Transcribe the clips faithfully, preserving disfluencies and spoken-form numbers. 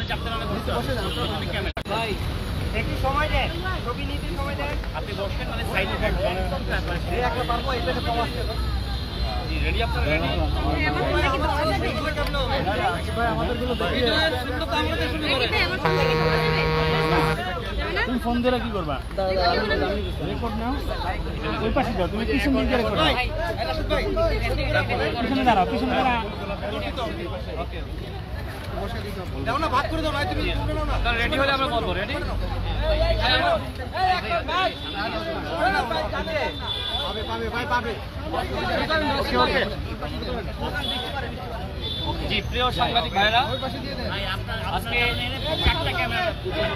ভাই একটু সময় দেন, ছবি নিতে সময় দেন। আপনি বসেন, মানে সাইডে একটা পারবো এটা প্রবাস রেডি আপনারা রেডি ভাই আমাদের গুলো দেখিয়ে সুন্দর তো আমরা শুরু করে তুমি ফোন দিয়ে কি করবা রেকর্ড নাও ওই পাশে যাও তুমি পিছন দিকে রেকর্ড নাও পিছনে দাঁড়াও পিছনে দাঁড়াও ওকে বসে দিও দাও না ভাগ করে দাও ভাই তুমি নাও না রেডি হলে আমরা বলবো রেডি ভাই ভাই জানে পাবে পাবে ভাই পাবে ওকে ওকে জি প্রিয় সাংবাদিক ভাইরা আজকে চারটা ক্যামেরা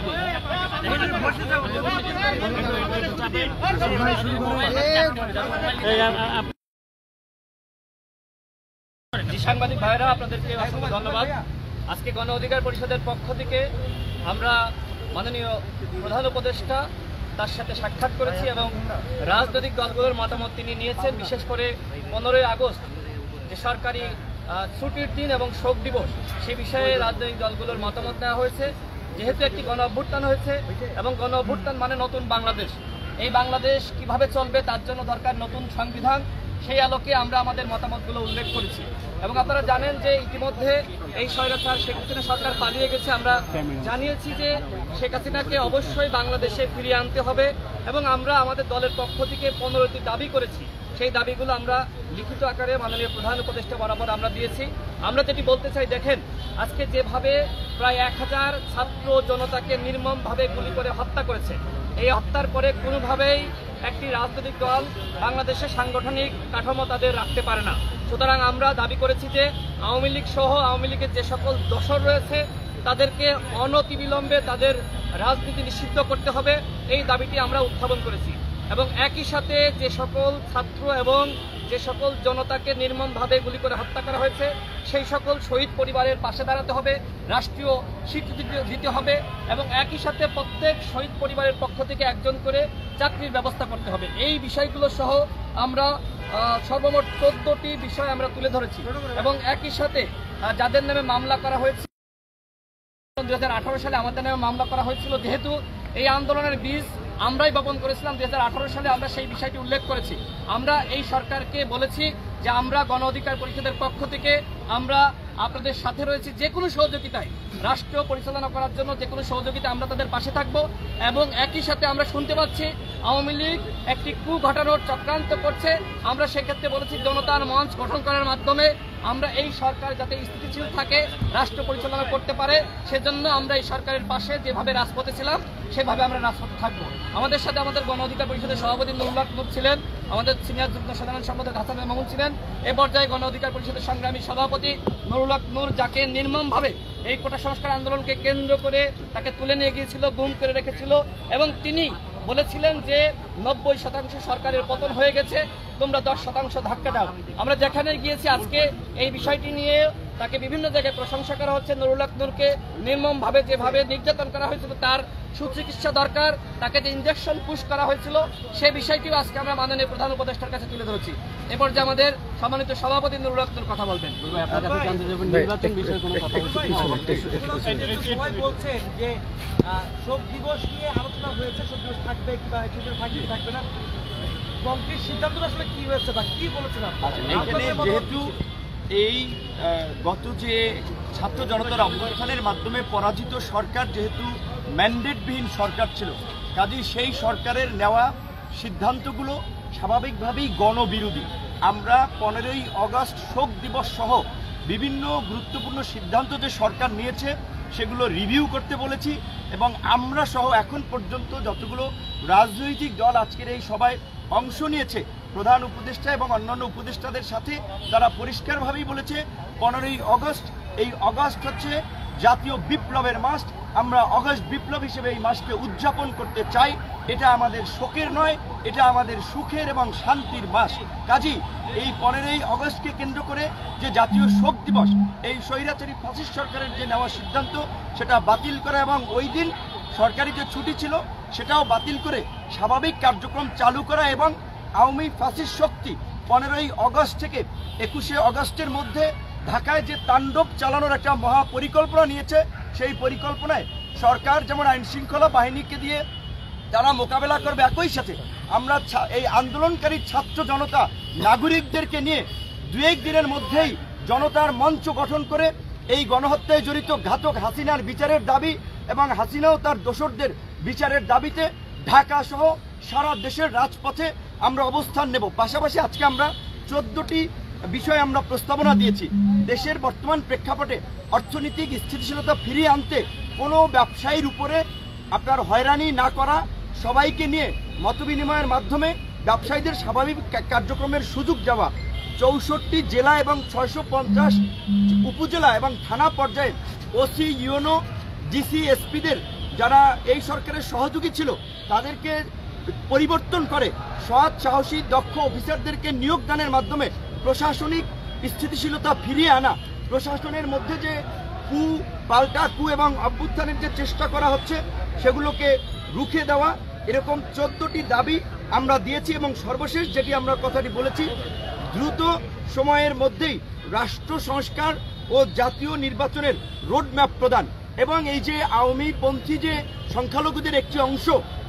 জি সাংবাদিক ভাইরা আপনাদেরকে অসংখ্য ধন্যবাদ। আজকে গণ অধিকার পরিষদের পক্ষ থেকে আমরা মাননীয় প্রধান উপদেষ্টা তার সাথে সাক্ষাৎ করেছি এবং রাজনৈতিক দলগুলোর মতামত তিনি নিয়েছেন। বিশেষ করে পনেরোই আগস্ট যে সরকারি ছুটির দিন এবং শোক দিবস সে বিষয়ে রাজনৈতিক দলগুলোর মতামত নেওয়া হয়েছে। যেহেতু একটি গণ অভ্যুত্থান হয়েছে এবং গণ অভ্যুত্থান মানে নতুন বাংলাদেশ, এই বাংলাদেশ কিভাবে চলবে তার জন্য দরকার নতুন সংবিধান, সেই আলোকে আমরা আমাদের মতামতগুলো উল্লেখ করেছি। এবং আপনারা জানেন যে ইতিমধ্যে এই স্বৈরাচার শেখ হাসিনা সরকার পালিয়ে গেছে। আমরা জানিয়েছি যে শেখ হাসিনাকে অবশ্যই বাংলাদেশে ফিরিয়ে আনতে হবে এবং আমরা আমাদের দলের পক্ষ থেকে পনেরোটি দাবি করেছি। সেই দাবিগুলো আমরা লিখিত আকারে মাননীয় প্রধান উপদেষ্টা বরাবর আমরা দিয়েছি। আমরা যেটি বলতে চাই, দেখেন আজকে যেভাবে প্রায় এক হাজার ছাত্র জনতাকে নির্মমভাবে গুলি করে হত্যা করেছে, এই হত্যার পরে কোনোভাবেই একটি রাজনৈতিক দল বাংলাদেশের সাংগঠনিক কাঠামো তাদের রাখতে পারে না। সুতরাং আমরা দাবি করেছি যে আওয়ামী লীগ সহ আওয়ামী লীগের যে সকল দোসর রয়েছে তাদেরকে অনতিবিলম্বে তাদের রাজনীতি নিষিদ্ধ করতে হবে, এই দাবিটি আমরা উত্থাপন করেছি। এবং একই সাথে যে সকল ছাত্র এবং যে সকল জনতাকে নির্মমভাবে গুলি করে হত্যা করা হয়েছে সেই সকল শহীদ পরিবারের পাশে দাঁড়াতে হবে, রাষ্ট্রীয় স্বীকৃতি দিতে হবে এবং একই সাথে প্রত্যেক শহীদ পরিবারের পক্ষ থেকে একজন করে চাকরির ব্যবস্থা করতে হবে। এই বিষয়গুলো সহ আমরা সর্বমোট চোদ্দটি বিষয় আমরা তুলে ধরেছি এবং একই সাথে যাদের নামে মামলা করা হয়েছে দুই হাজার আঠারো সালে আমাদের নামে মামলা করা হয়েছিল, যেহেতু এই আন্দোলনের বীজ আমরাই বপন করেছিলাম দুই হাজার আঠারো সালে, আমরা সেই বিষয়টি উল্লেখ করেছি। আমরা এই সরকারকে বলেছি যে আমরা গণ অধিকার পরিষদের পক্ষ থেকে আমরা আপনাদের সাথে রয়েছি, যে কোনো সহযোগিতায় রাষ্ট্র পরিচালনা করার জন্য যে কোনো সহযোগিতা আমরা তাদের পাশে থাকব। এবং একই সাথে আমরা শুনতে পাচ্ছি আওয়ামী লীগ একটি কু ঘটানোর চক্রান্ত করছে। আমরা সেক্ষেত্রে বলেছি জনতার মঞ্চ গঠন করার মাধ্যমে আমরা এই সরকার যাতে স্থিতিশীল থাকে, রাষ্ট্র পরিচালনা করতে পারে, সেজন্য আমরা এই সরকারের পাশে যেভাবে রাজপথে ছিলাম সেভাবে আমরা রাজপথে থাকবো। আমাদের সাথে আমাদের গণ অধিকার পরিষদের সভাপতি নুরুল হক নূর ছিলেন, আমাদের সিনিয়র যুগ্ম সাধারণ সম্পাদক হাসান মামুন ছিলেন, এ পর্যায়ে গণ অধিকার পরিষদের সংগ্রামী সভাপতি নুরুল হক নূর, যাকে নির্মমভাবে এই কোটা সংস্কার আন্দোলনকে কেন্দ্র করে তাকে তুলে নিয়ে গিয়েছিল, গুম করে রেখেছিল এবং তিনি বলেছিলেন যে নব্বই শতাংশ সরকারের পতন হয়ে গেছে, তোমরা দশ শতাংশ ধাক্কা দাও। আমরা যেখানে গিয়েছি আজকে এই বিষয়টি নিয়ে তাকে বিভিন্ন জায়গায় প্রশংসা করা হচ্ছে। নুরুল হক নূরকে নির্মমভাবে যেভাবে নির্যাতন করা হয়েছিল তার সুচিকিৎসা দরকার, তাকে যে ইঞ্জেকশন পুশ করা হয়েছিল সে বিষয়টিও আজকে আমরা মাননীয় প্রধান উপদেষ্টার কাছে তুলে ধরেছি। এরপর যে আমাদের সম্মানিত সভাপতি নুরুল হক নূর কথা বলবেন। নির্বাচন বিষয়ে কোনো কথা বলছেন যে শোক দিবস নিয়ে আলোচনা হয়েছে, শোক দিবস থাকবে কিংবা থাকবে থাকবে না, কংক্রিট সিদ্ধান্ত আসলে কি হয়েছে বা কি বলেছেন আপনারা? যেহেতু এই গত যে ছাত্র জনতার অভ্যুত্থানের মাধ্যমে পরাজিত সরকার যেহেতু ম্যান্ডেটবিহীন সরকার ছিল, কাজেই সেই সরকারের নেওয়া সিদ্ধান্তগুলো স্বাভাবিকভাবেই গণবিরোধী। আমরা পনেরোই আগস্ট শোক দিবস সহ বিভিন্ন গুরুত্বপূর্ণ সিদ্ধান্ত যে সরকার নিয়েছে সেগুলো রিভিউ করতে বলেছি এবং আমরা সহ এখন পর্যন্ত যতগুলো রাজনৈতিক দল আজকের এই সভায় অংশ নিয়েছে প্রধান উপদেষ্টা এবং অন্যান্য উপদেষ্টাদের সাথে তারা পরিষ্কারভাবেই বলেছে পনেরোই আগস্ট এই আগস্ট হচ্ছে জাতীয় বিপ্লবের মাস, আমরা আগস্ট বিপ্লব হিসেবে এই মাসকে উদযাপন করতে চাই। এটা আমাদের শোকের নয়, এটা আমাদের সুখের এবং শান্তির মাস। কাজেই এই পনেরোই আগস্টকে কেন্দ্র করে যে জাতীয় শোক দিবস, এই স্বৈরাচারী ফ্যাসিস্ট সরকারের যে নেওয়া সিদ্ধান্ত সেটা বাতিল করা এবং ওই দিন সরকারি যে ছুটি ছিল সেটাও বাতিল করে স্বাভাবিক কার্যক্রম চালু করা এবং আওয়ামী ফ্যাসিস্ট শক্তি পনেরোই আগস্ট থেকে একুশে আগস্টের মধ্যে ঢাকায় যে তাণ্ডব চালানোর একটা মহা পরিকল্পনা নিয়েছে সেই পরিকল্পনায় সরকার যেমন আইন শৃঙ্খলা বাহিনীকে দিয়ে তারা মোকাবেলা করবে, একই সাথে আমরা এই আন্দোলনকারী ছাত্র জনতা নাগরিকদেরকে নিয়ে দু এক দিনের মধ্যেই জনতার মঞ্চ গঠন করে এই গণহত্যায় জড়িত ঘাতক হাসিনার বিচারের দাবি এবং হাসিনাও তার দোসরদের বিচারের দাবিতে ঢাকা সহ সারা দেশের রাজপথে আমরা অবস্থান নেব। পাশাপাশি আজকে আমরা চোদ্দটি বিষয়ে আমরা প্রস্তাবনা দিয়েছি। দেশের বর্তমান প্রেক্ষাপটে অর্থনৈতিক স্থিতিশীলতা ফিরিয়ে আনতে কোনো ব্যবসায়ীর উপরে আপনার হয়রানি না করা, সবাইকে নিয়ে মতবিনিময়ের মাধ্যমে ব্যবসায়ীদের স্বাভাবিক কার্যক্রমের সুযোগ দেওয়া, চৌষট্টি জেলা এবং ছয়শো পঞ্চাশ উপজেলা এবং থানা পর্যায়ে ওসি, ইউনো, ডিসি, এসপিদের যারা এই সরকারের সহযোগী ছিল তাদেরকে পরিবর্তন করে সৎ, সাহসী, দক্ষ অফিসারদেরকে নিয়োগদানের মাধ্যমে প্রশাসনিক স্থিতিশীলতা ফিরিয়ে আনা, প্রশাসনের মধ্যে যে কু, পাল্টা কু এবং অভ্যুত্থানের যে চেষ্টা করা হচ্ছে সেগুলোকে রুখে দেওয়া, এরকম চোদ্দটি দাবি আমরা দিয়েছি। এবং সর্বশেষ যেটি আমরা কথাটি বলেছি, দ্রুত সময়ের মধ্যেই রাষ্ট্র সংস্কার ও জাতীয় নির্বাচনের রোডম্যাপ প্রদান এবং এই যে আওয়ামী পন্থী যে সংখ্যালঘুদের একটি অংশ,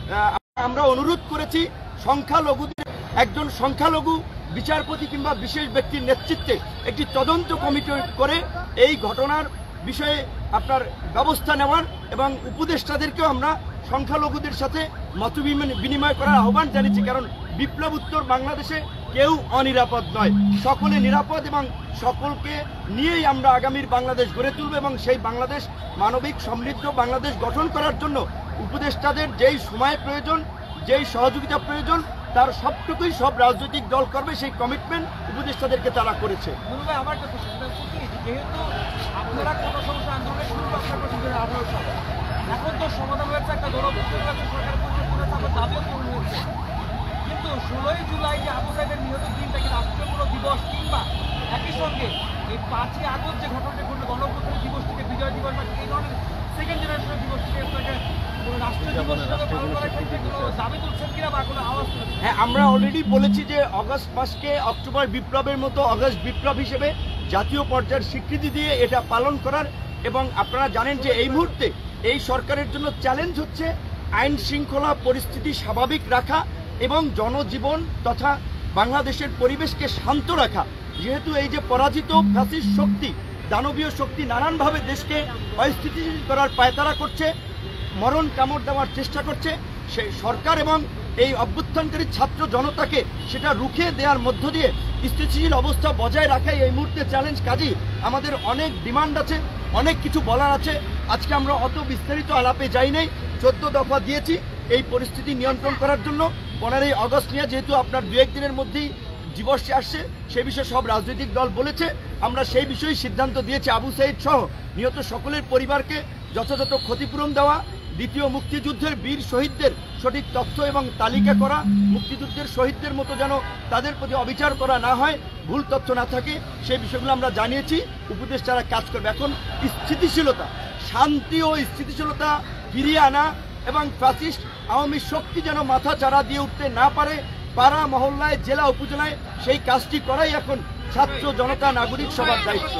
আমরা অনুরোধ করেছি সংখ্যালঘুদের একজন সংখ্যালঘু বিচারপতি কিংবা বিশেষ ব্যক্তির নেতৃত্বে একটি তদন্ত কমিটি করে এই ঘটনার বিষয়ে আপনার ব্যবস্থা নেওয়ার এবং উপদেষ্টাদেরকেও আমরা সংখ্যালঘুদের সাথে মত বিনিময় করার আহ্বান জানিয়েছি। কারণ বিপ্লব উত্তর বাংলাদেশে কেউ অনিরাপদ নয়, সকলে নিরাপদ এবং সকলকে নিয়েই আমরা আগামীর বাংলাদেশ গড়ে তুলব এবং সেই বাংলাদেশ মানবিক সমৃদ্ধ বাংলাদেশ গঠন করার জন্য উপদেষ্টাদের যেই সময় প্রয়োজন, যেই সহযোগিতা প্রয়োজন তার সবটুকুই সব রাজনৈতিক দল করবে, সেই কমিটমেন্ট উপদেষ্টাদেরকে তারা করেছে। আমার একটা প্রশ্ন, যেহেতু আপনারা কত সমস্যা আন্দোলনের শুরু করছেন আঠারো সালে, এখন তো সমাধান হয়েছে, একটা গণভোটের সরকার দাবিও পূরণ হয়েছে, কিন্তু ষোলোই জুলাই যে আবু সাইদের নিহত দিনটাকে রাষ্ট্রীয় দিবস কিংবা একই সঙ্গে এই পাঁচই আগস্ট যে ঘটনাটা ঘটলো গণভোটের দিবস থেকে বিজয় দিবস বা এই ধরনের সেকেন্ড জেনারেশনের দিবস থেকে রাষ্ট্রীয় দিবস হিসেবে পালন করার ক্ষেত্রে কোনো দাবি তুলছেন কিনা বা কোনো আওয়াজ তুলছেন? হ্যাঁ, আমরা অলরেডি বলেছি যে অগস্ট মাসকে অক্টোবর বিপ্লবের মতো অগস্ট বিপ্লব হিসেবে জাতীয় পর্যায়ের স্বীকৃতি দিয়ে এটা পালন করার। এবং আপনারা জানেন যে এই মুহূর্তে এই সরকারের জন্য চ্যালেঞ্জ হচ্ছে আইন শৃঙ্খলা পরিস্থিতি স্বাভাবিক রাখা এবং জনজীবন তথা বাংলাদেশের পরিবেশকে শান্ত রাখা। যেহেতু এই যে পরাজিত ফ্যাসিস্ট শক্তি, দানবীয় শক্তি নানানভাবে দেশকে অস্থিতিশীল করার পায়তারা করছে, মরণ কামড় দেওয়ার চেষ্টা করছে, সেই সরকার এবং এই অভ্যুত্থানকারী ছাত্র জনতাকে সেটা রুখে দেওয়ার মধ্য দিয়ে স্থিতিশীল অবস্থা বজায় রাখাই এই মুহূর্তে চ্যালেঞ্জ। কাজী আমাদের অনেক ডিমান্ড আছে, অনেক কিছু বলার আছে। আজকে আমরা অত বিস্তারিত আলাপে যাই নাই, চোদ্দ দফা দিয়েছি এই পরিস্থিতি নিয়ন্ত্রণ করার জন্য। পনেরোই আগস্ট নিয়ে যেহেতু আপনার দু একদিনের মধ্যেই দিবসে আসছে, সে বিষয়ে সব রাজনৈতিক দল বলেছে, আমরা সেই বিষয়ে সিদ্ধান্ত দিয়েছি আবু সাইদ সহ নিহত সকলের পরিবারকে যথাযথ ক্ষতিপূরণ দেওয়া, দ্বিতীয় মুক্তিযুদ্ধের বীর শহীদদের সঠিক তথ্য এবং তালিকা করা, মুক্তিযুদ্ধের শহীদদের মতো যেন তাদের প্রতি অবিচার করা না হয়, ভুল তথ্য না থাকে, সেই বিষয়গুলো আমরা জানিয়েছি। উপদেষ্টারা কাজ করবে। এখন স্থিতিশীলতা, শান্তি ও স্থিতিশীলতা ফিরিয়ে আনা এবং ফ্যাসিস্ট আওয়ামী শক্তি যেন মাথা চাড়া দিয়ে উঠতে না পারে পাড়া মহল্লায়, জেলা উপজেলায়, সেই কাজটি করাই এখন ছাত্র জনতা নাগরিক সবার দায়িত্ব।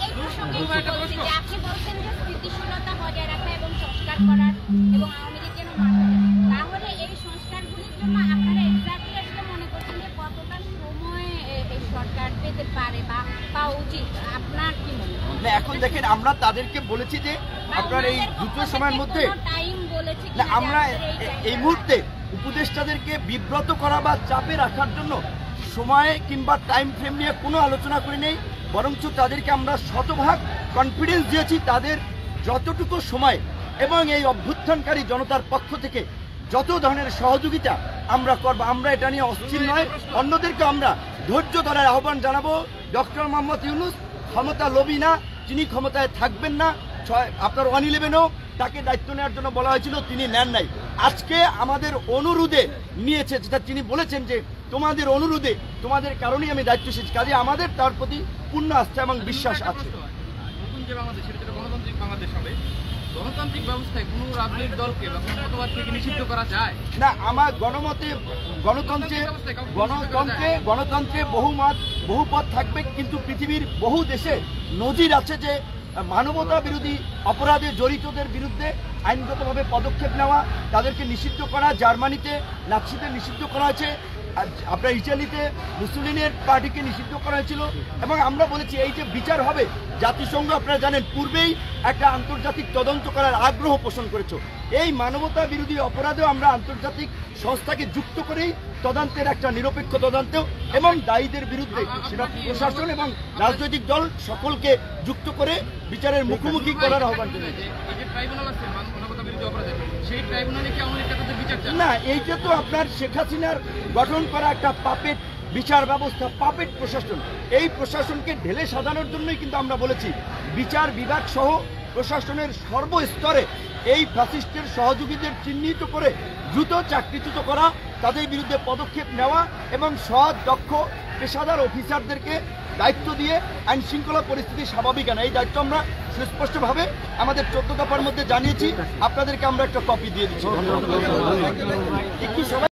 করার এবং আওয়ামী লীগ যেন তাহলে এই সংস্কারগুলির জন্য আপনারা এক্স্যাক্টলি আসলে মনে করছেন যে কতটা সময় এই সরকার পেতে পারে বা পাওয়া উচিত, আপনার কি মনে হয়? এখন দেখেন, আমরা তাদেরকে বলেছি যে আপনার এই দ্রুত সময়ের মধ্যে টাইম বলেছি না, আমরা এই মুহূর্তে উপদেষ্টাদেরকে বিব্রত করা বা চাপে রাখার জন্য সময় কিংবা টাইম ফ্রেম নিয়ে কোনো আলোচনা করি নেই, বরঞ্চ তাদেরকে আমরা শতভাগ কনফিডেন্স দিয়েছি তাদের যতটুকু সময় এবং এই অভ্যুত্থানকারী জনতার পক্ষ থেকে যত ধরনের সহযোগিতা আমরা করব। আমরা এটা নিয়ে অস্থির নয়, অন্যদেরকে আমরা ধৈর্য ধরার আহ্বান জানাবো। ডক্টর মোহাম্মদ ইউনূস ক্ষমতা লোভী না, তিনি ক্ষমতায় থাকবেন না। ছয় আপনার ওয়ান ইলেভেনও তাকে দায়িত্ব নেওয়ার জন্য বলা হয়েছিল, তিনি নেন নাই। আজকে আমাদের অনুরোধে নিয়েছে, যেটা তিনি বলেছেন যে তোমাদের অনুরোধে, তোমাদের কারণেই আমি দায়িত্ব এসেছি। কাজে আমাদের তার প্রতি পূর্ণ আস্থা এবং বিশ্বাস আছে। নতুন যে বাংলাদেশ, সেটা গণতান্ত্রিক বাংলাদেশ হবে, গণতান্ত্রিক ব্যবস্থায় কোনো রাজনৈতিক দলকে বা কোনো মতবাদকে নিষিদ্ধ করা যায় না। আমার গণমতে গণতন্ত্রে গণতন্ত্রে গণতন্ত্রে বহু মত বহু পথ থাকবে, কিন্তু পৃথিবীর বহু দেশে নজির আছে যে মানবতা বিরোধী অপরাধে জড়িতদের বিরুদ্ধে আইনগতভাবে পদক্ষেপ নেওয়া, তাদেরকে নিষিদ্ধ করা। জার্মানিতে নাৎসিদের নিষিদ্ধ করা হয়েছে, আপনার ইটালিতে মুসলিনের পার্টিকে নিষিদ্ধ করা হয়েছিল। এবং আমরা বলেছি এই যে বিচার হবে, জাতিসংঘ আপনারা জানেন পূর্বেই একটা আন্তর্জাতিক তদন্ত করার আগ্রহ পোষণ করেছে। এই মানবতা বিরোধী অপরাধেও আমরা আন্তর্জাতিক সংস্থাকে যুক্ত করেই তদন্তের একটা নিরপেক্ষ তদন্তেও এবং দায়ীদের বিরুদ্ধে সেটা প্রশাসন এবং রাজনৈতিক দল সকলকে যুক্ত করে বিচারের মুখোমুখি করার আহ্বান জানিয়েছে। না, এইটা তো আপনার শেখ হাসিনার গঠন করা একটা পাপেট বিচার ব্যবস্থা, পাপেট প্রশাসন। এই প্রশাসনকে ঢেলে সাজানোর জন্যই কিন্তু আমরা বলেছি বিচার বিভাগ সহ প্রশাসনের সর্বস্তরে এই ফ্যাসিস্টের সহযোগীদের চিহ্নিত করে দ্রুত চাকরিচ্যুত করা, তাদের বিরুদ্ধে পদক্ষেপ নেওয়া এবং সৎ দক্ষ পেশাদার অফিসারদেরকে দায়িত্ব দিয়ে আইন শৃঙ্খলা পরিস্থিতি স্বাভাবিক আনা। এই দায়িত্ব আমরা সুস্পষ্টভাবে আমাদের চোদ্দ দফার মধ্যে জানিয়েছি। আপনাদেরকে আমরা একটা কপি দিয়ে দিচ্ছি। একটু সবাই